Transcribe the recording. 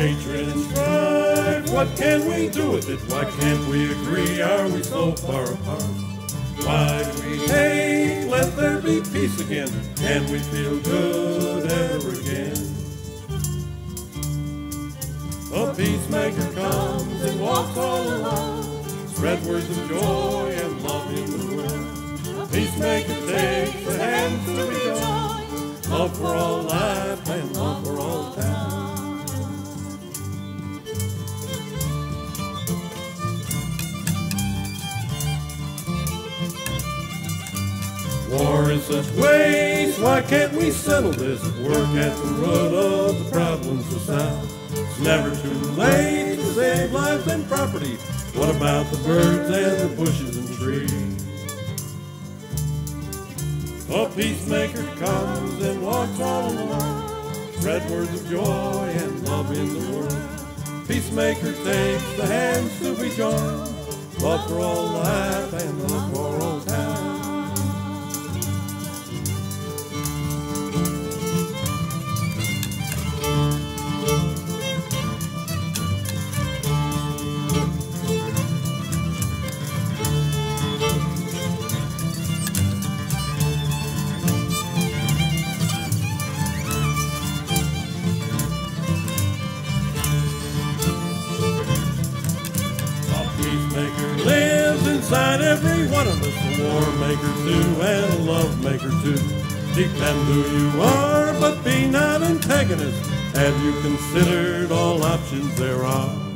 Hatred and strife, what can we do with it? Why can't we agree? Are we so far apart? Why do we hate? Let there be peace again. Can we feel good ever again? A peacemaker comes and walks all alone, spread words of joy and love in the world. A peacemaker takes the hands to rejoice, love for all life and love for all time. War is such waste, why can't we settle this? Work at the root of the problems of South. It's never too late to save lives and property. What about the birds and the bushes and trees? A peacemaker comes and walks all alone, spread words of joy and love in the world. Peacemaker takes the hands to be joined, love for all life and love for all time. Peacemaker lives inside every one of us, a war maker too and a love maker too. Depend who you are, but be not antagonist. Have you considered all options there are?